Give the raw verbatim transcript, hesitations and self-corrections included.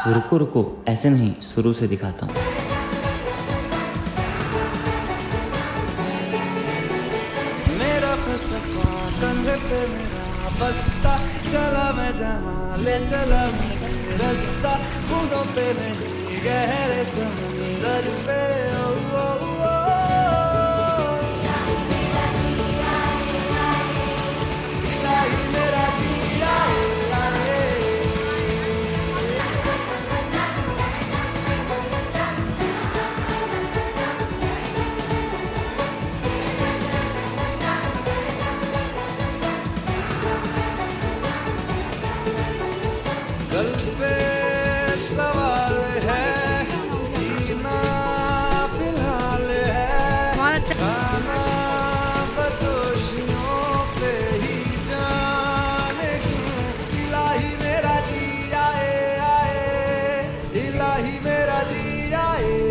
रुको रुको, ऐसे नहीं, शुरू से दिखाता हूँ। मेरा फलसफा कंधे पे मेरा बस्ता, चला मैं जहाँ ले चला मुझे रास्ता, बूंदों पे नहीं गहरे समंदर पे। ओ, ओ, ओ, इलाही मेरा जी आए आए। कल पे सवाल है, जीना फिलहाल है, खाना बदोशियों पे ही जाने क्यों। इलाही मेरा जी आए आए, इलाही मेरा जी आए